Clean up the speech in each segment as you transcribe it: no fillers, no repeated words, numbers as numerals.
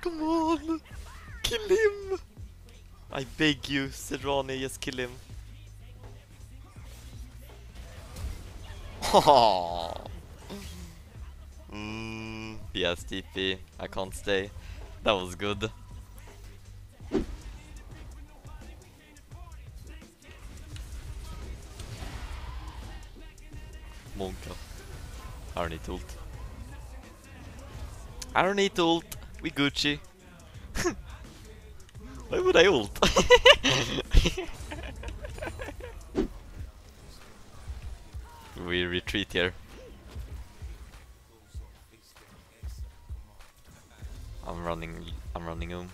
Come on! Kill him! I beg you, Serrani, just kill him. Yes, TP. I can't stay. That was good. Monka. I don't need ult. I don't need ult. We Gucci. Why would I ult? We retreat here. I'm running home.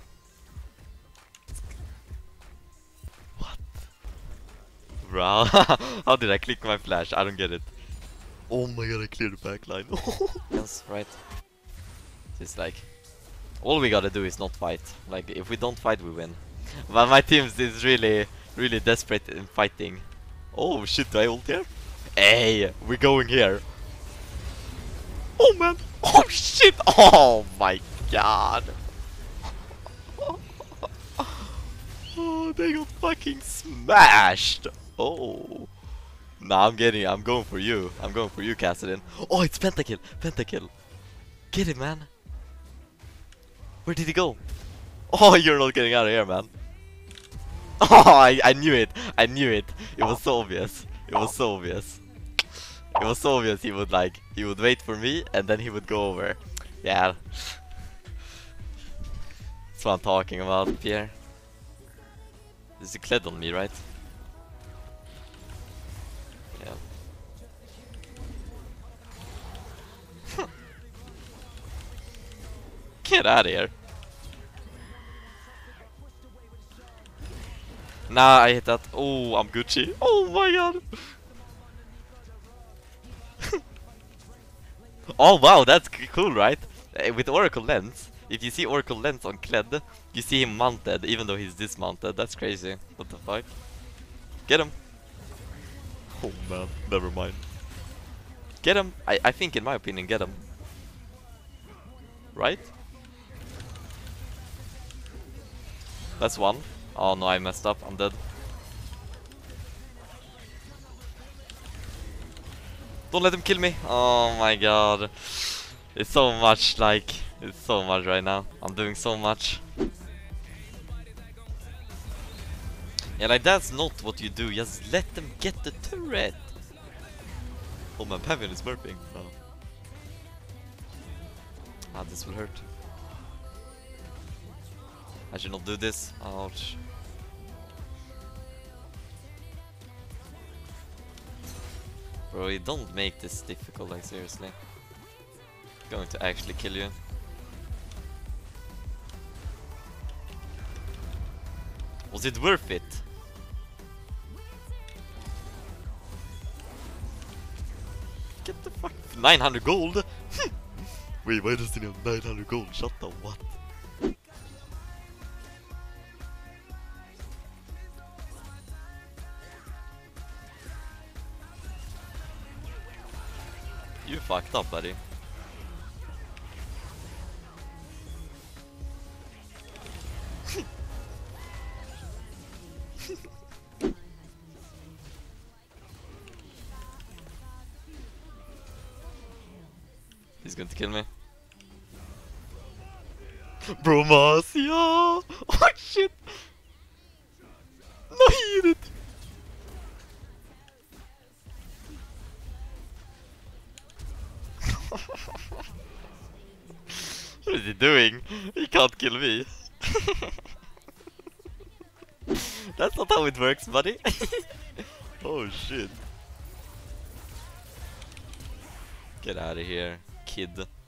What? Bro, how did I click my flash? I don't get it. Oh my god, I cleared the backline. Yes, right. It's like all we gotta do is not fight. Like if we don't fight, we win. But my team is really desperate in fighting. Oh shit, do I ult here? Hey, we're going here. Oh man! Oh shit! Oh my god! Oh, they got fucking smashed! Oh. Nah, I'm going for you. I'm going for you, Kassadin. Oh, it's Pentakill! Pentakill! Get him, man! Where did he go? Oh, you're not getting out of here, man. Oh, I knew it! I knew it! It was so obvious. It was so obvious. It was so obvious he would wait for me and then he would go over. Yeah. That's what I'm talking about, Pierre. There's a Kled on me, right? Yeah. Get out of here. Nah, I hit that. Oh, I'm Gucci. Oh my god. Oh wow, that's cool, right? With Oracle Lens, if you see Oracle Lens on Kled, you see him mounted even though he's dismounted. That's crazy. What the fuck? Get him. Oh man, never mind. Get him. I think in my opinion, get him. Right? That's one. Oh no, I messed up. I'm dead. Don't let him kill me. Oh my god. It's so much, like, it's so much right now. I'm doing so much. Yeah, like that's not what you do. Just let them get the turret. Oh, my Pavian is burping. No. Ah, this will hurt. I should not do this. Ouch. Bro, you don't make this difficult, like seriously. Going to actually kill you. Was it worth it? Get the fuck 900 gold. Wait, why does he have 900 gold? Shut the what? You fucked up, buddy. He's going to kill me. Bromacia! Oh shit! No, he hit it! What is he doing? He can't kill me. That's not how it works, buddy. Oh shit. Get out of here, kid.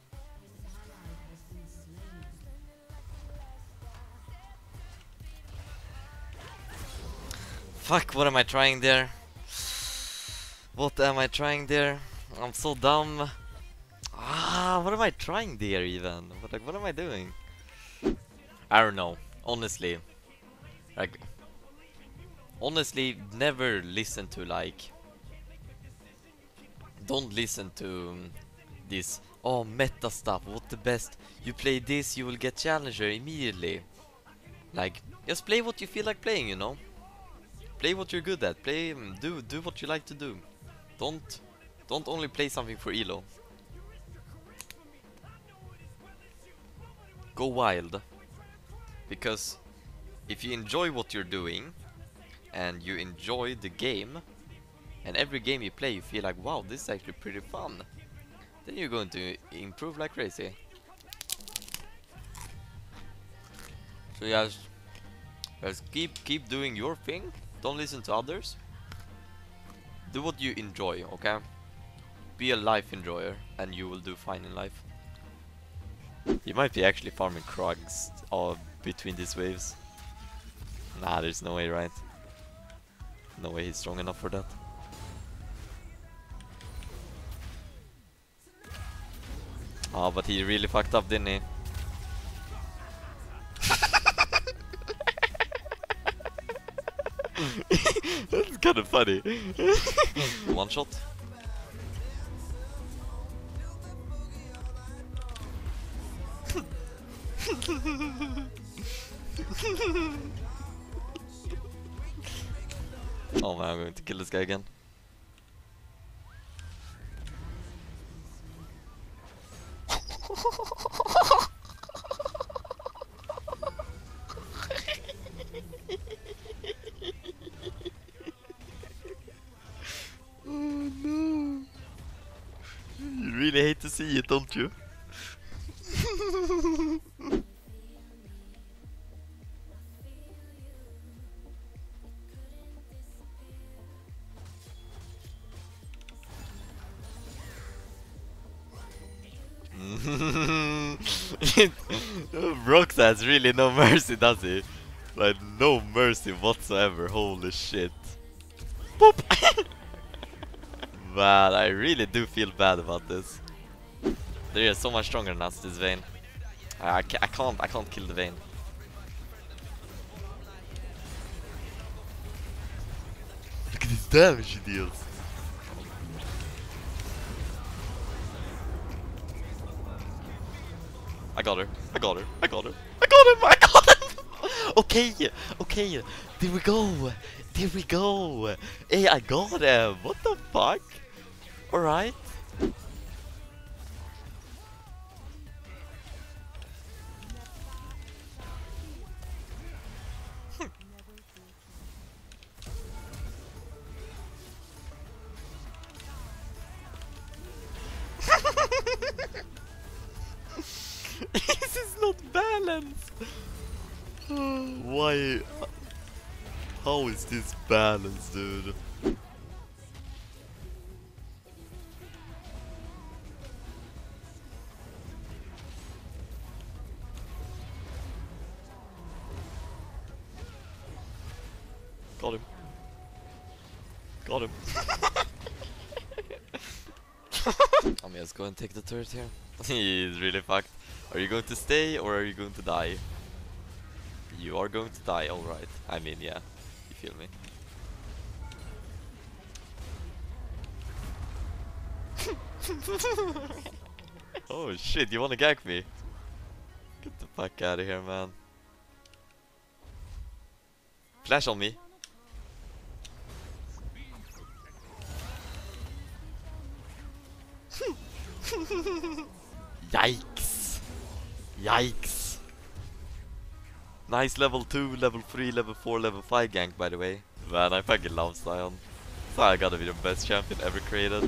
Fuck, what am I trying there? What am I trying there? I'm so dumb. Ah, what am I trying there even? What am I doing? I don't know. Honestly. Like, honestly, never listen to like... Don't listen to these Oh, meta stuff, what the best? You play this, you will get challenger immediately. Like, just play what you feel like playing, you know? Play what you're good at. Play, do what you like to do. Don't only play something for elo. Go wild. Because if you enjoy what you're doing and you enjoy the game, and every game you play you feel like, wow, this is actually pretty fun, then you're going to improve like crazy. So just keep doing your thing. Don't listen to others. Do what you enjoy, okay? Be a life enjoyer and you will do fine in life. You might be actually farming Krugs between these waves. Nah, there's no way, right? No way he's strong enough for that. Oh, but he really fucked up, didn't he? That's kind of funny. One shot. Oh man, I'm going to kill this guy again. Oh no! You really hate to see it, don't you? Brox has really no mercy, does he? Like, no mercy whatsoever, holy shit. Boop! Man, I really do feel bad about this. They are so much stronger than us, this Vayne. I can't kill the Vayne. Look at this damage he deals. I got her. I got her. I got her. I got him. I got him. Okay. Okay. There we go. There we go. Hey, I got him. What the fuck? Alright. This is not balanced. Why? How is this balanced, dude? Got him. Got him. I'm just going to take the turret here. He's really fucked. Are you going to stay or are you going to die? You are going to die, alright. I mean, yeah. You feel me? Oh shit, you wanna gag me? Get the fuck out of here, man. Flash on me. Yikes. Yikes. Nice level 2, level 3, level 4, level 5 gank, by the way. Man, I fucking love Sion. Sion gotta be the best champion ever created.